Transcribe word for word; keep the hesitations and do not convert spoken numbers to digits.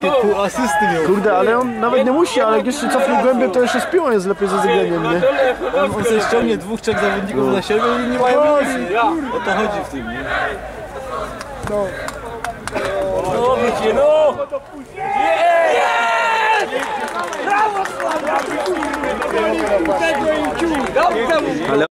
Pół asysty miał. Kurde, ale on nawet nie musi, ale jak jeszcze cofnie głębiej, to jeszcze z piłą jest lepiej ze zgleniem, nie? On, on sobie ściągnie dwóch, trzech zawodników na siebie i nie mają nic. O to chodzi w tym, nie? No. No wiecie, no! Brawo, Sławia!